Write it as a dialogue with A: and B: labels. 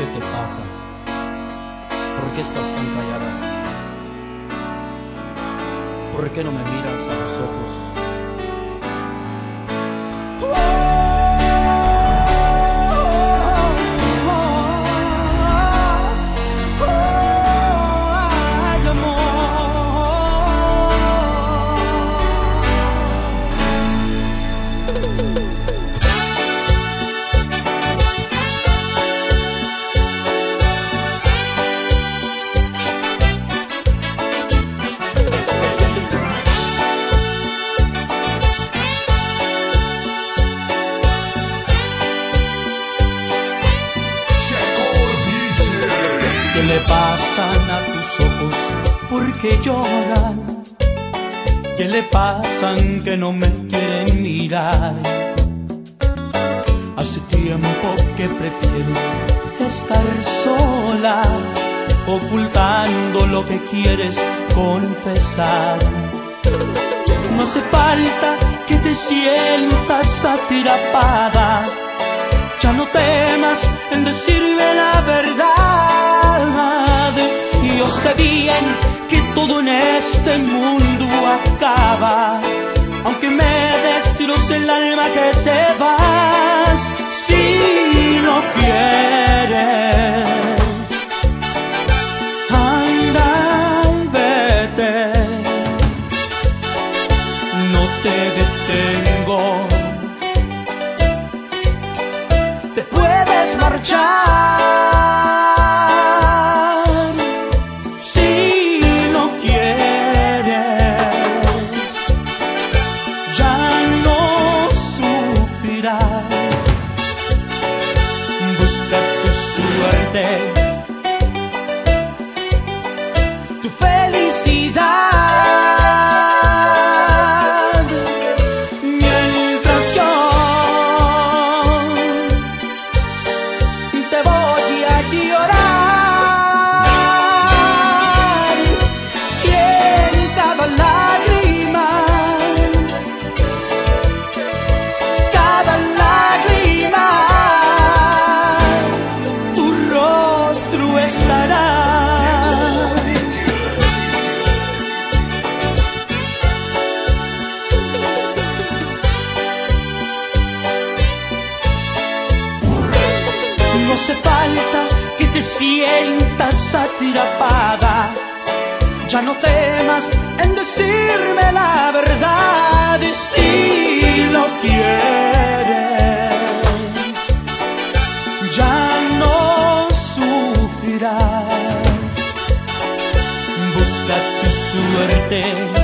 A: ¿Qué te pasa? ¿Por qué estás tan callada? ¿Por qué no me miras a los ojos? ¿Qué le pasan a tus ojos? ¿Por qué lloran? ¿Qué le pasan que no me quieren mirar? Hace tiempo que prefieres estar sola, ocultando lo que quieres confesar. No hace falta que te sientas atrapada, ya no temas en decirme la verdad. Yo sé bien que todo en este mundo acaba, aunque me destroce el alma que te vas. Si no quieres, anda y vete, no te detengo. Te puedes marchar si no quieres, ya no sufrirás. Busca tu suerte, tu felicidad. No hace falta que te sientas atrapada, ya no temas en decirme la verdad. Y si no quieres, ya no sufrirás. Busca tu suerte,